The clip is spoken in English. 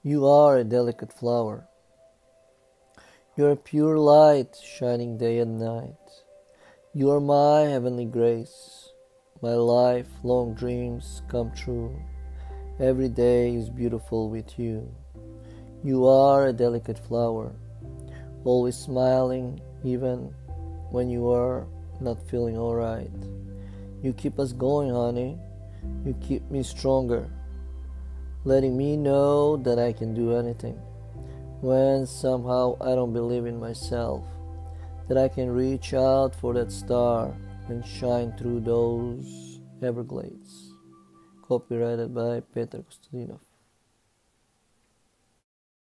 You are a delicate flower. You are pure light shining day and night. You are my heavenly grace. My lifelong dreams come true. Every day is beautiful with you. You are a delicate flower, always smiling even when you are not feeling alright. You keep us going, honey. You keep me stronger, letting me know that I can do anything. When somehow I don't believe in myself, that I can reach out for that star and shine through those everglades. Copyrighted by Petar Kostadinov.